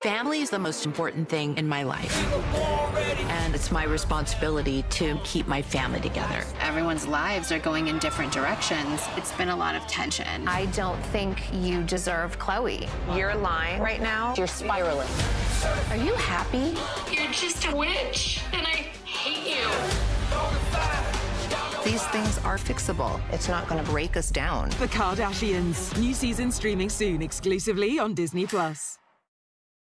Family is the most important thing in my life, and it's my responsibility to keep my family together. Everyone's lives are going in different directions. It's been a lot of tension. I don't think you deserve Chloe. You're lying right now. You're spiraling. Are you happy? You're just a witch, and I hate you. These things are fixable. It's not going to break us down. The Kardashians. New season streaming soon, exclusively on Disney+.